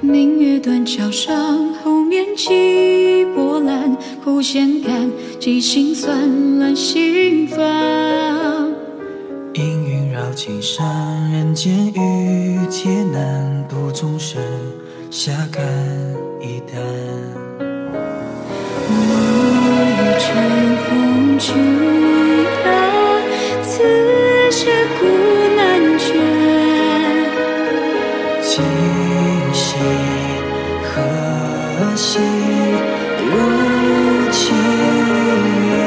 明月断桥上，后面起波澜，忽显感激心酸，乱心烦。 阴云绕青山，人间遇劫难，渡众生，下看一担。 我欲乘风去啊，此切古难全。 今夕何夕如情缘？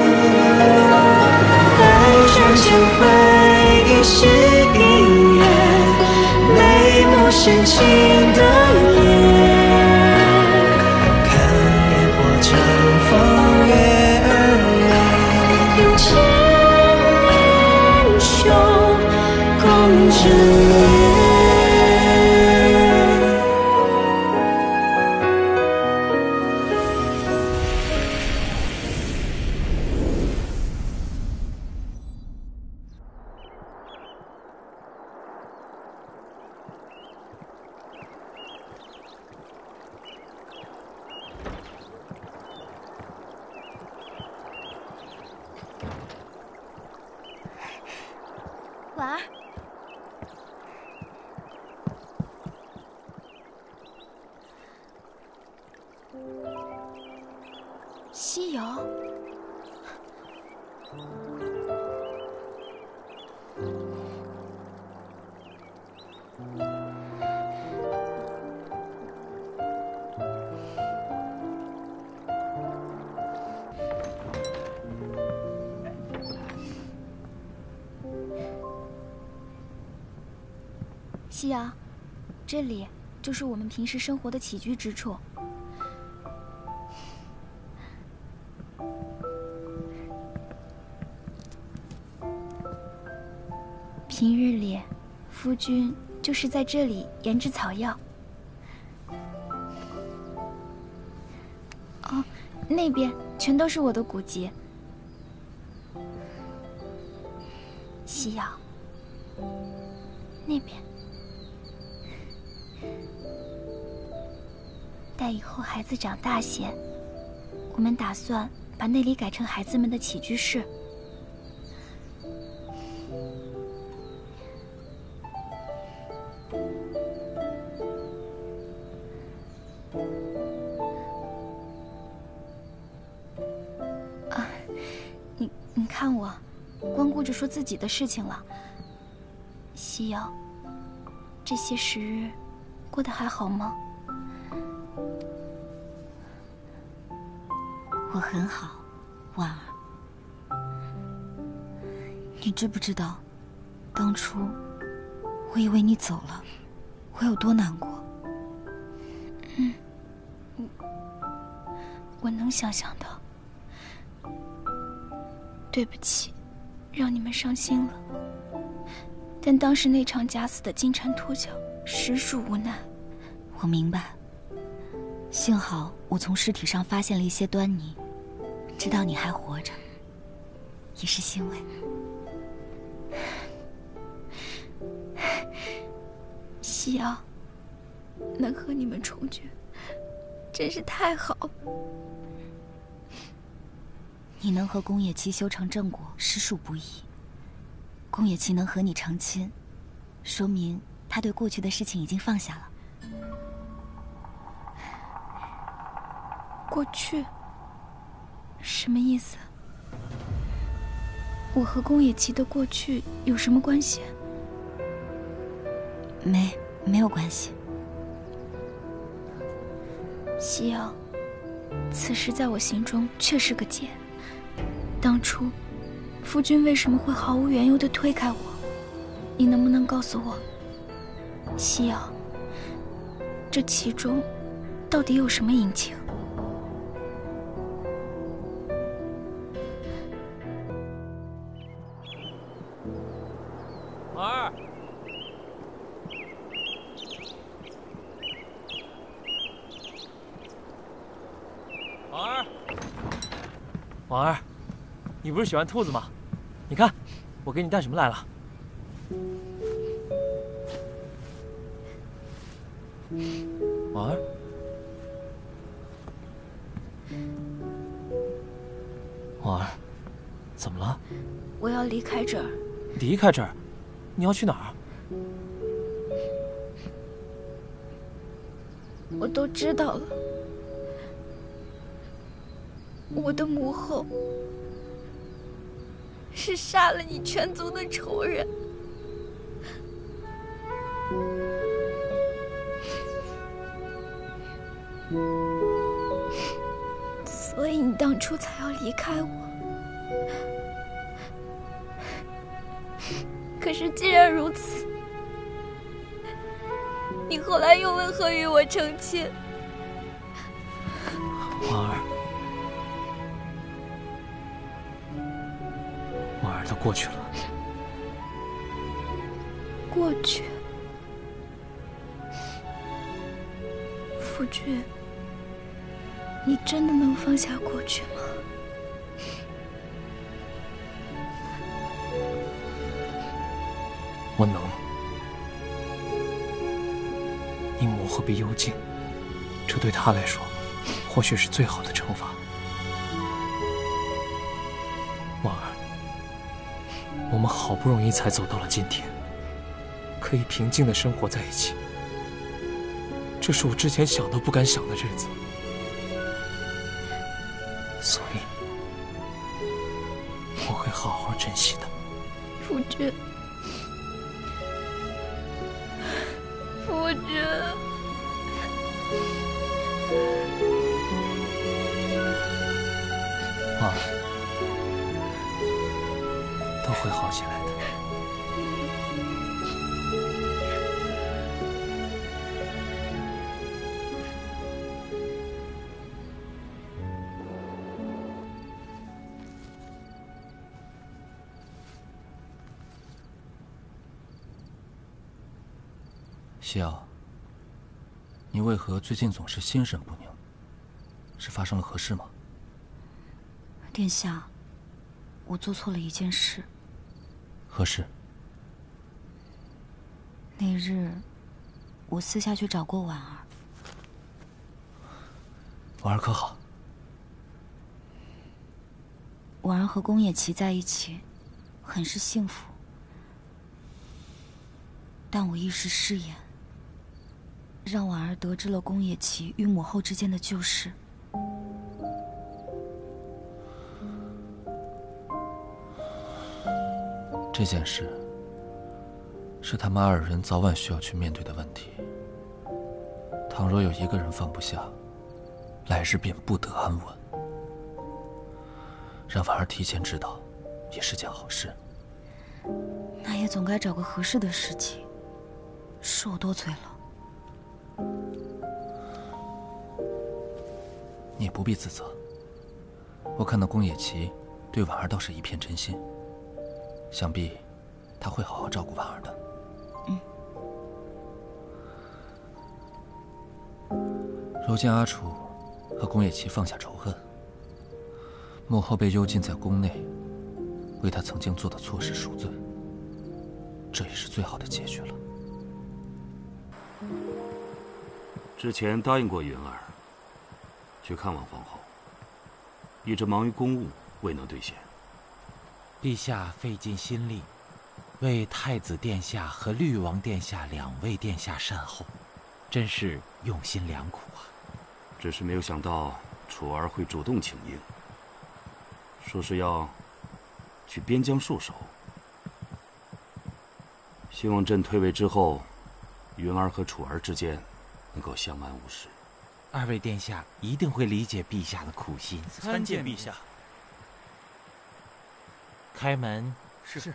爱转千回，一世姻缘，泪目深情的眼。 看烟火绽放月儿圆， 用千年胸共枕眠。 婉儿，西游，西瑶，这里就是我们平时生活的起居之处。平日里，夫君就是在这里研制草药。哦，那边全都是我的古籍。西瑶，那边。待以后孩子长大些，我们打算把那里改成孩子们的起居室。啊，你看我，光顾着说自己的事情了。西瑶，这些时日过得还好吗？ 我很好，婉儿。你知不知道，当初我以为你走了，我有多难过？ 我能想象到。对不起，让你们伤心了。但当时那场假死的金蝉脱壳，实属无奈。 我明白。幸好我从尸体上发现了一些端倪，知道你还活着，也是欣慰。 西瑶，能和你们重聚，真是太好。 你能和宫野期修成正果，实属不易。宫野期能和你成亲，说明他对过去的事情已经放下了。 过去？什么意思？我和宫野期的过去有什么关系？ 没有关系。 西瑶，此事在我心中却是个结。当初，夫君为什么会毫无缘由地推开我？你能不能告诉我，西瑶，这其中到底有什么隐情？ 婉儿，婉儿，婉儿，你不是喜欢兔子吗？你看，我给你带什么来了？ 婉儿，婉儿，怎么了？ 我要离开这儿。 离开这儿？你要去哪儿？ 我都知道了。我的母后是杀了你全族的仇人。所以你当初才要离开我。可是既然如此，你后来又为何与我成亲？ 婉儿，婉儿，都过去了。 过去？夫君，你真的能放下过去吗？ 我能。你母后被幽禁，这对她来说，或许是最好的惩罚。婉儿，我们好不容易才走到了今天，可以平静的生活在一起，这是我之前想都不敢想的日子。所以，我会好好珍惜的。 夫君，夫君， 婉儿，都会好起来的。 西瑶，你为何最近总是心神不宁？是发生了何事吗？ 殿下，我做错了一件事。 何事？ 那日，我私下去找过婉儿。 婉儿可好？ 婉儿和宫野崎在一起，很是幸福。但我一时失言，让婉儿得知了宫野崎与母后之间的旧事。 这件事是他们二人早晚需要去面对的问题。倘若有一个人放不下，来日便不得安稳。让婉儿提前知道，也是件好事。 那也总该找个合适的时机。是我多嘴了。 你不必自责。我看到宫野崎对婉儿倒是一片真心，想必他会好好照顾婉儿的。如今阿楚和宫野崎放下仇恨，母后被幽禁在宫内，为他曾经做的错事赎罪，这也是最好的结局了。 之前答应过云儿去看望皇后，一直忙于公务，未能兑现。 陛下费尽心力，为太子殿下和绿王殿下两位殿下善后，真是用心良苦啊！ 只是没有想到楚儿会主动请缨，说是要去边疆戍守。希望朕退位之后，云儿和楚儿之间能够相安无事。 二位殿下一定会理解陛下的苦心。 参见陛下。 开门。 是。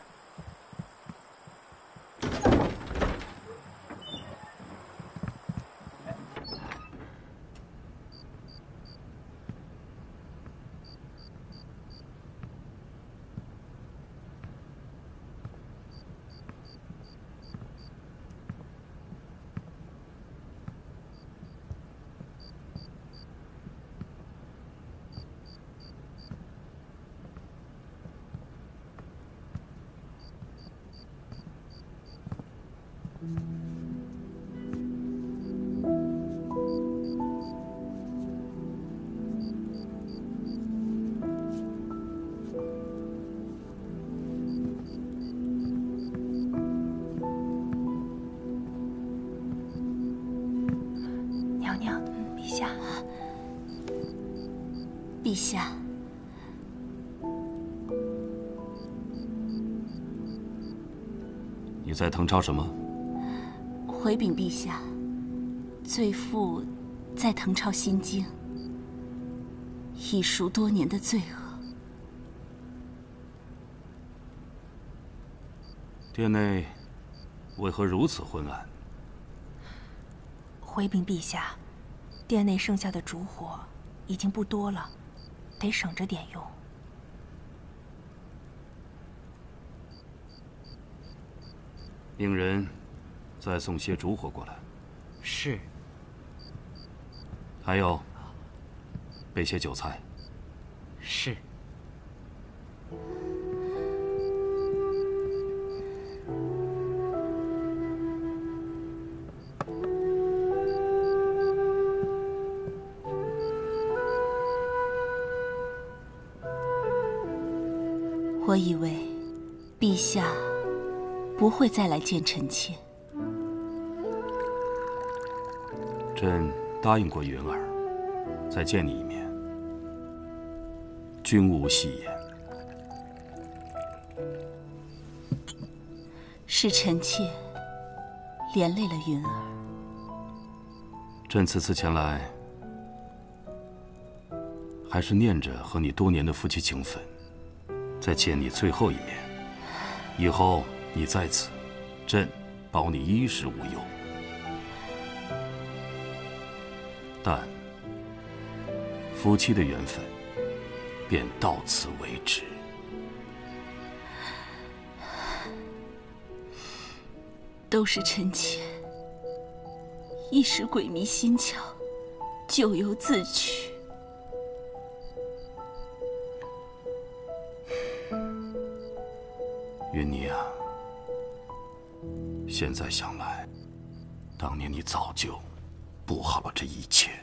陛下， 你在誊抄什么？ 回禀陛下，罪妇在誊抄心经，已赎多年的罪恶。 殿内为何如此昏暗？ 回禀陛下，殿内剩下的烛火已经不多了，得省着点用。 命人再送些烛火过来。 是。 还有，备些酒菜。 是。 我以为陛下不会再来见臣妾。 朕答应过云儿，再见你一面，君无戏言。 是臣妾连累了云儿。 朕此次前来，还是念着和你多年的夫妻情分，再见你最后一面。以后你在此，朕保你衣食无忧。但夫妻的缘分便到此为止。 都是臣妾一时鬼迷心窍，咎由自取。 云霓啊，现在想来，当年你早就布好了这一切。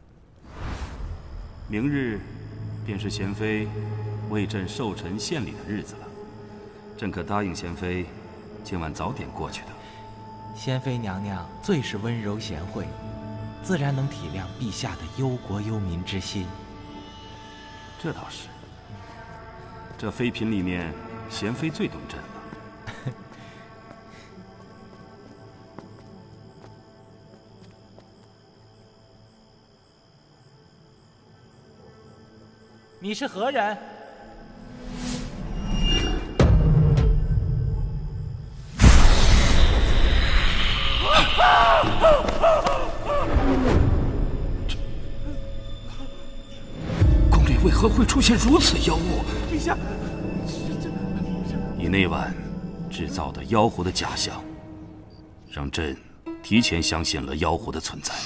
明日便是贤妃为朕寿辰献礼的日子了，朕可答应贤妃，今晚早点过去的。 贤妃娘娘最是温柔贤惠，自然能体谅陛下的忧国忧民之心。 这倒是，这妃嫔里面，贤妃最懂朕了。 你是何人？ 宫里为何会出现如此妖物？ 陛下， 你那晚制造的妖狐的假象，让朕提前相信了妖狐的存在。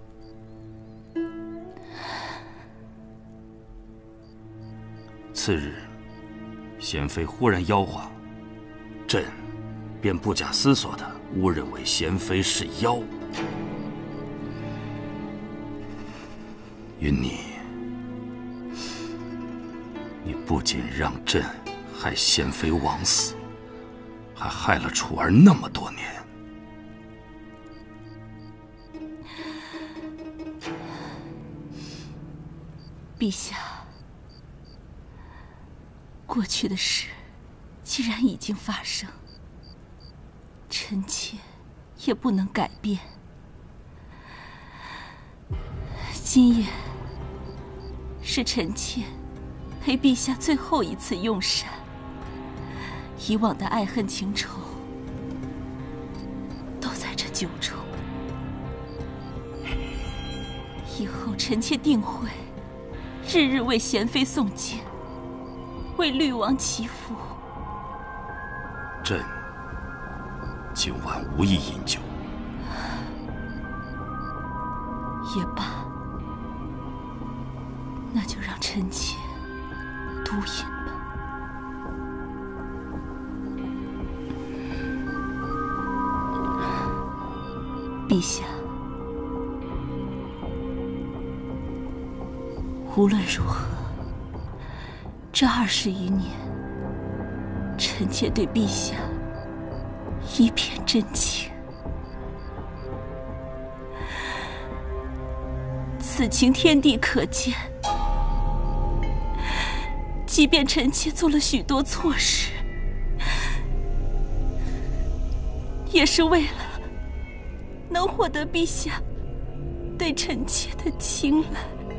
次日，贤妃忽然妖化，朕便不假思索地误认为贤妃是妖。云霓，你不仅让朕害贤妃枉死，还害了楚儿那么多年。 陛下，过去的事既然已经发生，臣妾也不能改变。今夜是臣妾陪陛下最后一次用膳，以往的爱恨情仇都在这酒中。以后臣妾定会日日为贤妃诵经，为绿王祈福。 朕今晚无意饮酒。 也罢，那就让臣妾独饮吧。陛下，无论如何，这20余年，臣妾对陛下一片真情。此情天地可见， 即便臣妾做了许多错事，也是为了能获得陛下对臣妾的青睐。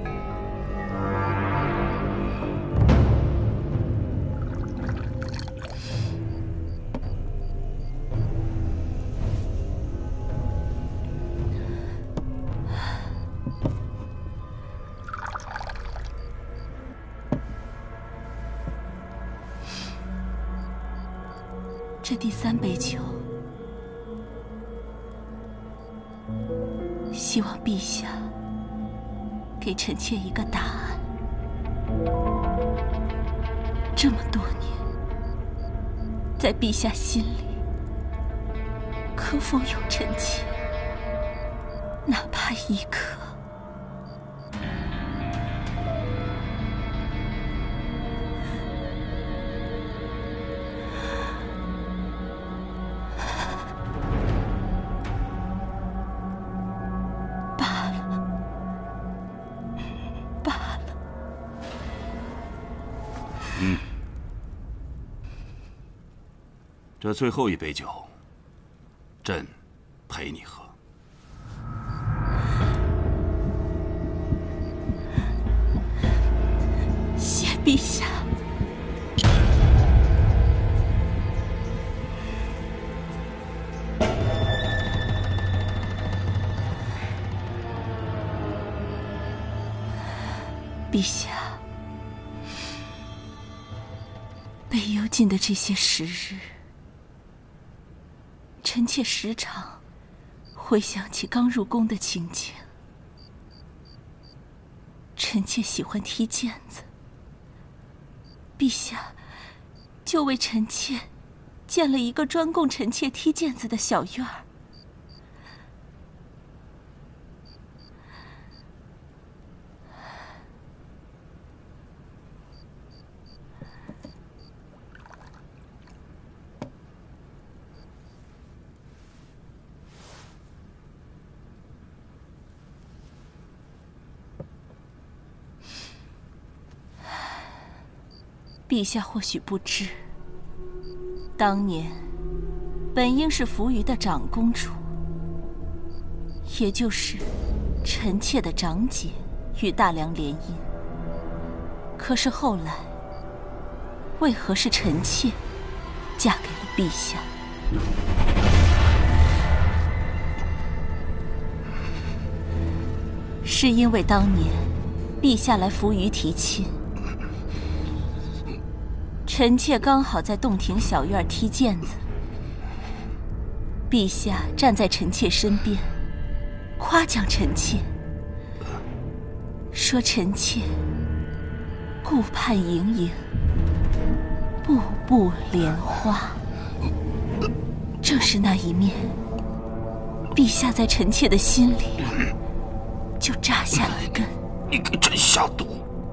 这第3杯酒，希望陛下给臣妾一个答案。这么多年，在陛下心里，可否有臣妾，哪怕一刻？ 这最后一杯酒，朕陪你喝。 谢陛下。陛下，被幽禁的这些时日，臣妾时常回想起刚入宫的情景。臣妾喜欢踢毽子，陛下就为臣妾建了一个专供臣妾踢毽子的小院儿。陛下或许不知，当年本应是扶余的长公主，也就是臣妾的长姐，与大梁联姻。可是后来，为何是臣妾嫁给了陛下？是因为当年陛下来扶余提亲。臣妾刚好在洞庭小院踢毽子，陛下站在臣妾身边，夸奖臣妾，说臣妾顾盼盈盈，步步莲花。正是那一面，陛下在臣妾的心里就扎下了根。 你给朕下毒！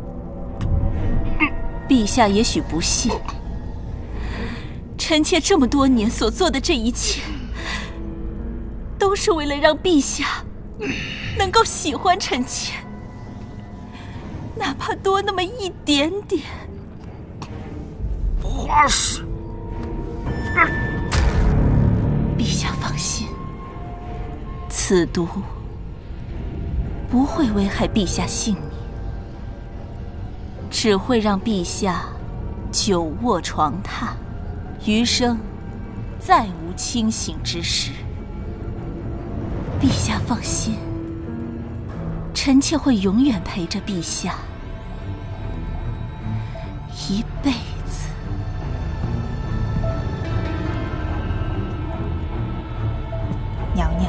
陛下也许不信，臣妾这么多年所做的这一切，都是为了让陛下能够喜欢臣妾，哪怕多那么一点点。 花氏， 陛下放心，此毒不会危害陛下性命，只会让陛下久卧床榻，余生再无清醒之时。陛下放心，臣妾会永远陪着陛下，一辈子。 娘娘。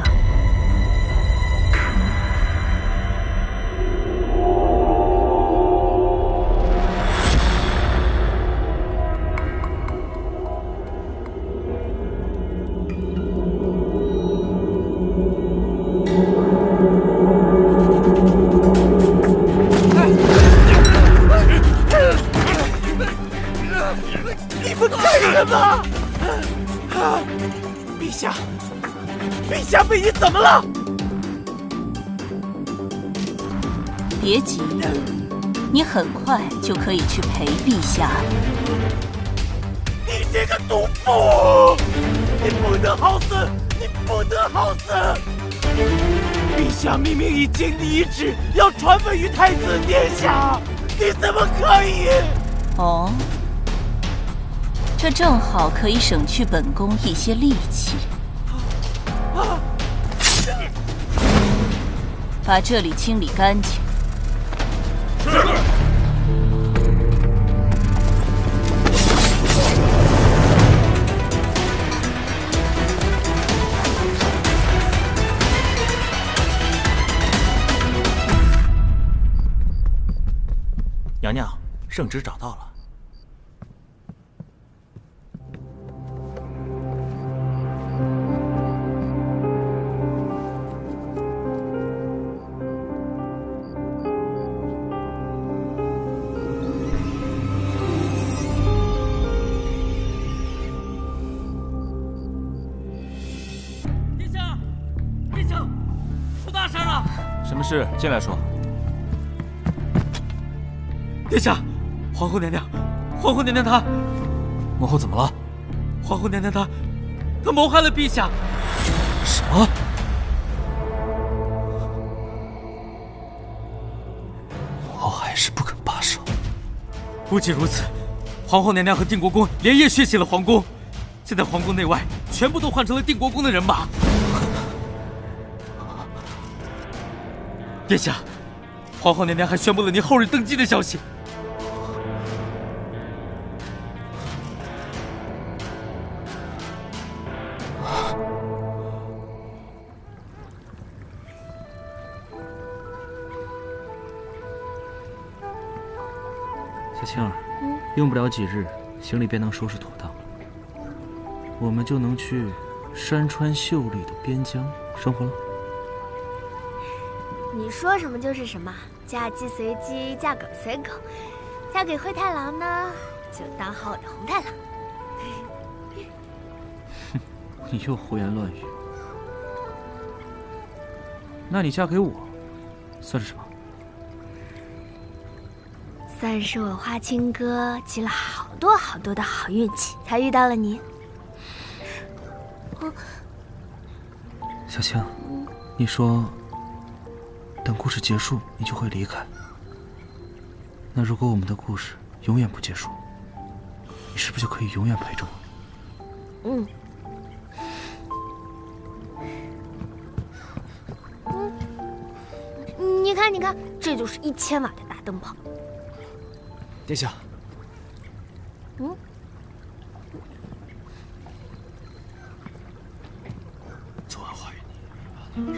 陛下被你怎么了？ 别急， 你很快就可以去陪陛下了。 你这个毒妇！你不得好死！你不得好死！陛下明明已经遗旨，要传位于太子殿下，你怎么可以？ 哦，这正好可以省去本宫一些力气。把这里清理干净。 是。 娘娘，圣旨找到了。 殿下，殿下，出大事了！ 什么事？进来说。 殿下，皇后娘娘，皇后娘娘她， 母后怎么了？ 皇后娘娘她谋害了陛下。 什么？母后还是不肯罢手。 不仅如此，皇后娘娘和定国公连夜血洗了皇宫，现在皇宫内外全部都换成了定国公的人马。殿下，皇后娘娘还宣布了您后日登基的消息。 小青儿，用不了几日，行李便能收拾妥当，我们就能去山川秀丽的边疆生活了。 你说什么就是什么，嫁鸡随鸡，嫁狗随狗。嫁给灰太狼呢，就当好我的红太狼。 你又胡言乱语。那你嫁给我，算是什么？ 算是我花青哥积了好多好多的好运气，才遇到了你。 小青，你说等故事结束你就会离开。那如果我们的故事永远不结束，你是不是就可以永远陪着我？ 你看，你看，这就是1000瓦的大灯泡。 殿下，昨晚话与你。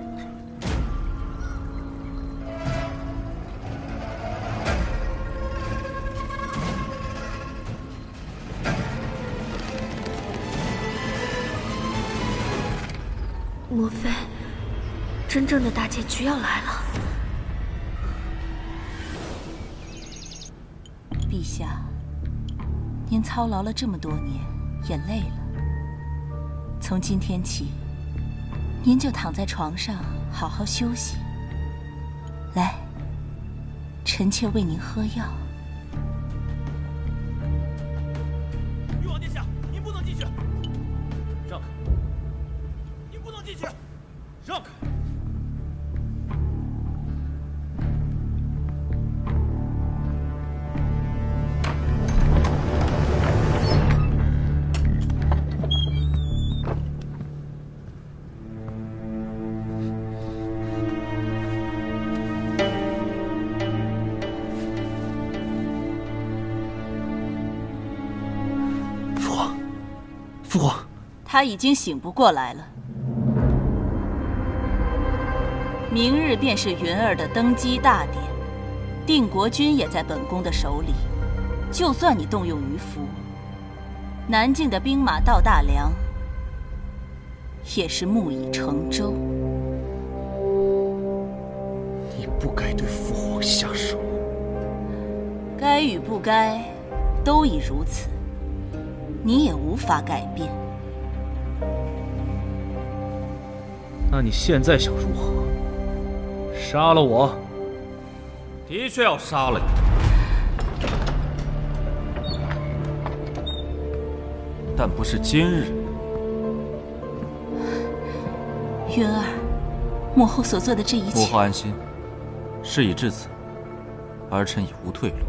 莫非真正的大结局要来了？ 陛下，您操劳了这么多年，也累了。从今天起，您就躺在床上好好休息。来，臣妾为您喝药。 玉皇殿下，您不能进去！让开！您不能进去！让开！ 父皇， 他已经醒不过来了。明日便是云儿的登基大典，定国君也在本宫的手里。就算你动用鱼符，南境的兵马到大梁，也是木已成舟。 你不该对父皇下手。 该与不该，都已如此。 你也无法改变。 那你现在想如何？杀了我， 的确要杀了你，但不是今日。 云儿，母后所做的这一切， 母后安心。事已至此，儿臣已无退路。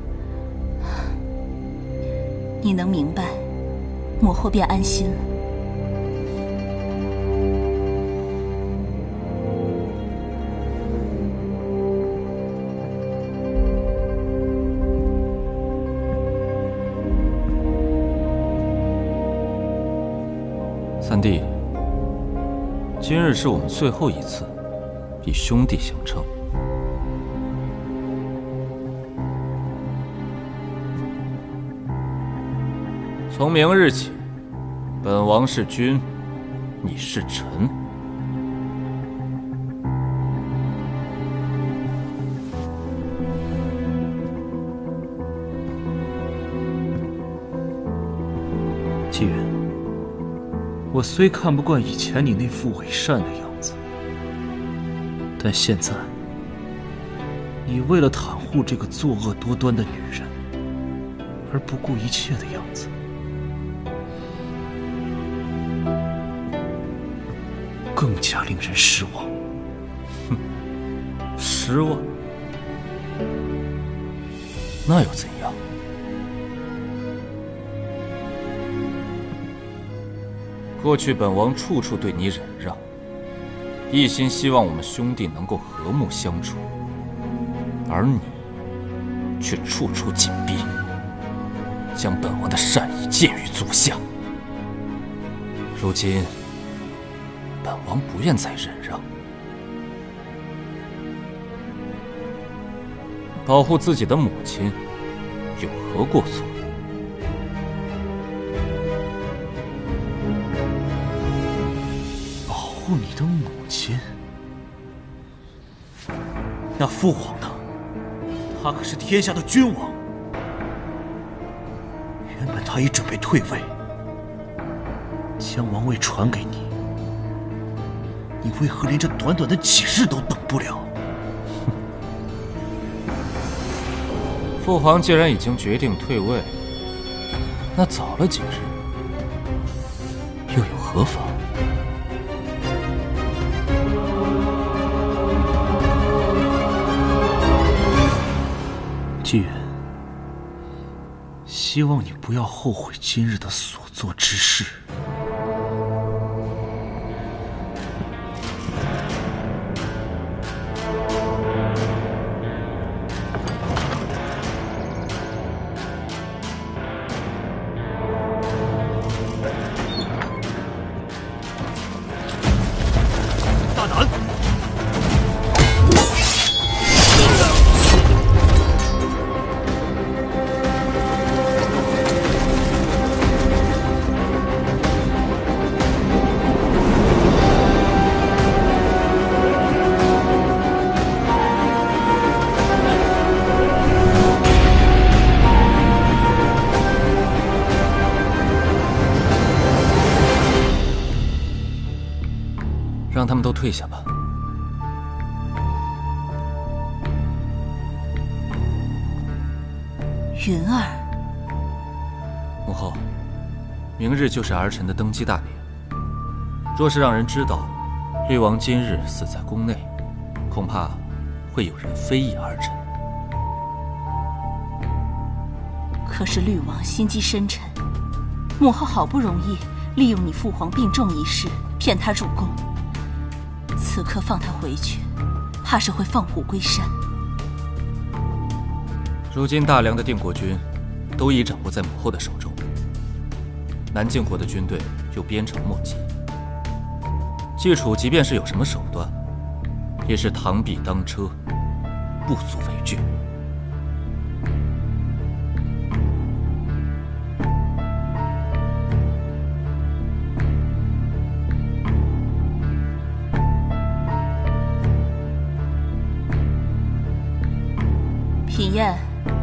你能明白，母后便安心了。 三弟，今日是我们最后一次以兄弟相称。从明日起，本王是君，你是臣。 纪元，我虽看不惯以前你那副伪善的样子，但现在，你为了袒护这个作恶多端的女人，而不顾一切的样子，更加令人失望。 哼，失望？那又怎样？过去本王处处对你忍让，一心希望我们兄弟能够和睦相处，而你却处处紧逼，将本王的善意僭于足下。如今，本王不愿再忍让，保护自己的母亲，有何过错？ 保护你的母亲？那父皇呢？他可是天下的君王，原本他已准备退位，将王位传给你。你为何连这短短的几日都等不了？ 父皇既然已经决定退位，那早了几日又有何妨？ 纪元，希望你不要后悔今日的所做之事。 让他们都退下吧。 云儿， 母后，明日就是儿臣的登基大典。若是让人知道绿王今日死在宫内，恐怕会有人非议儿臣。 可是绿王心机深沉，母后好不容易利用你父皇病重一事骗他入宫，此刻放他回去，怕是会放虎归山。 如今大梁的定国军都已掌握在母后的手中，南境国的军队又鞭长莫及。季楚即便是有什么手段，也是螳臂当车，不足为惧。 品宴，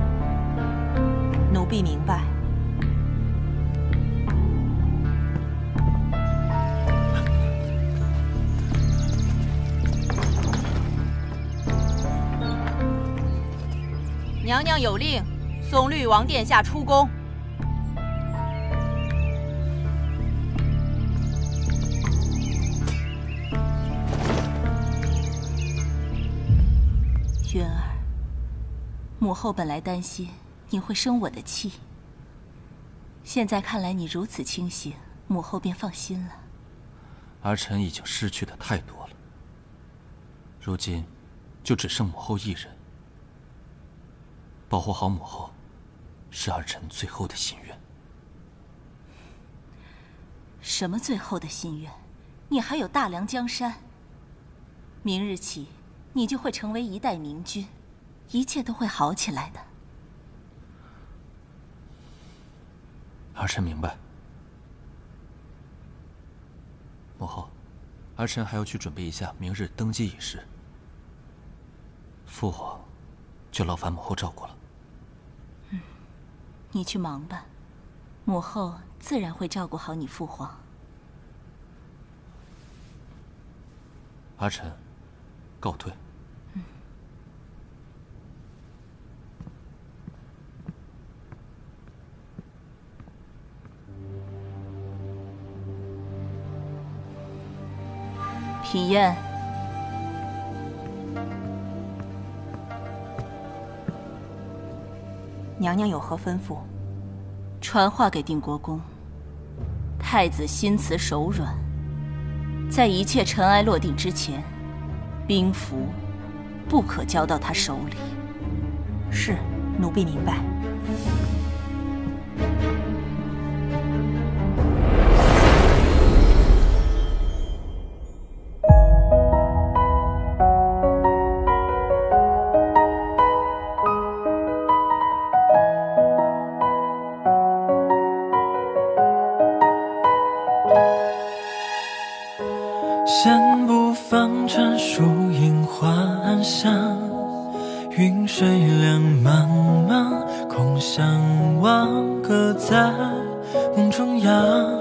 奴婢明白。 娘娘有令，送绿王殿下出宫。渊儿，母后本来担心你会生我的气，现在看来你如此清醒，母后便放心了。 儿臣已经失去的太多了，如今就只剩母后一人。保护好母后，是儿臣最后的心愿。 什么最后的心愿？你还有大梁江山。明日起，你就会成为一代明君，一切都会好起来的。 儿臣明白。母后，儿臣还要去准备一下明日登基仪式。父皇就劳烦母后照顾了。 你去忙吧，母后自然会照顾好你父皇。 儿臣告退。 品宴。 娘娘有何吩咐？ 传话给定国公，太子心慈手软，在一切尘埃落定之前，兵符不可交到他手里。 是，奴婢明白。 先不放船，树影花暗香，云水两茫茫，空相望，各在梦中央。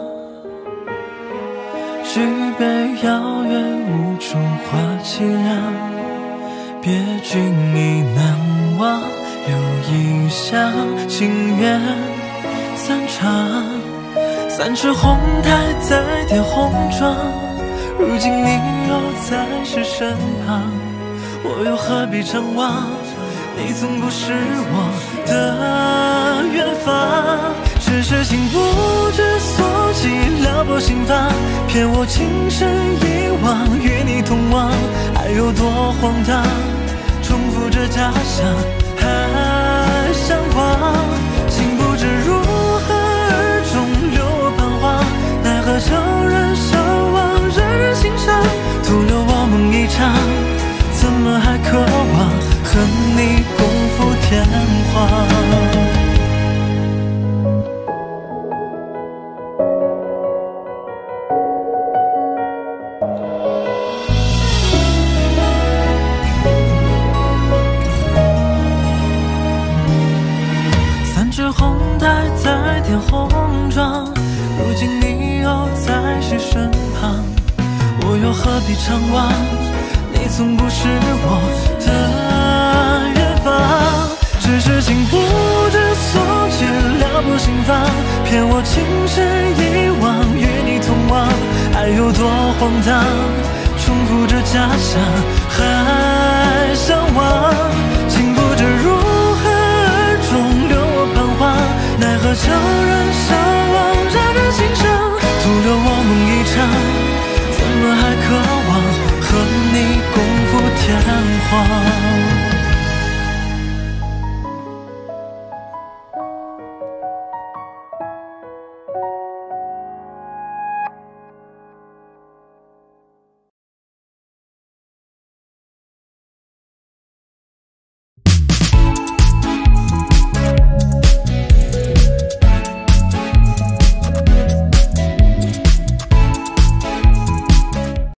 举杯邀月，无处话凄凉，别君已难忘，留异乡，情缘散场。三尺红台再叠红妆，如今你又在谁身旁？我又何必张望？你从不是我的远方。只是情不知所起，撩拨心房，骗我情深一往，与你同往，爱有多荒唐？重复着家乡，还向往，竟不知如何而终留我彷徨。奈何悄然相望，人人心伤，徒留我梦一场，怎么还渴望和你共赴天荒？三尺红台再添红妆，如今你又在谁身旁？我又何必张望？你从不是我的远方。只是情不知所起，撩拨心房，骗我情深一往，与你同往，爱有多荒唐？重复着家乡，还向往，竟不知如何而终留我彷徨。奈何悄然相望，人人心伤，徒留我梦一场，怎么还渴望和你共赴天荒？